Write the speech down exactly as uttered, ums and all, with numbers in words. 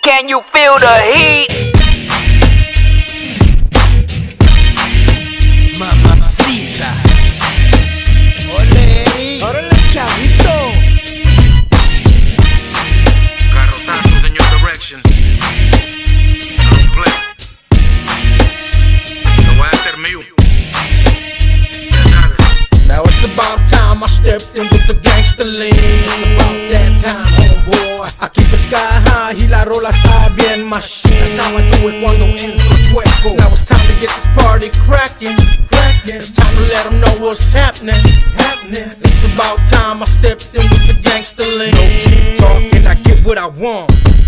Can you feel the heat? Mamacita. Ole, órale, chavito. Garrotazos in your direction. Don't play. Lo voy a hacer mío. Ya sabes. Now it's about time I stepped in with the gangster lean. It's about that time, homeboy. I keep it sky high y la rola está bien machine. That's how I do it cuando entro chueco. Now it's time to get this party cracking. It's time to let them know what's happening. happening. It's about time I stepped in with the gangster lean. No cheap talking, I get what I want.